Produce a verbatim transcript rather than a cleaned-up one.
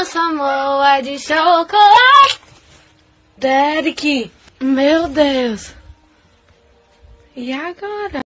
nosso amor é de chocolate. Derek, meu Deus. E agora?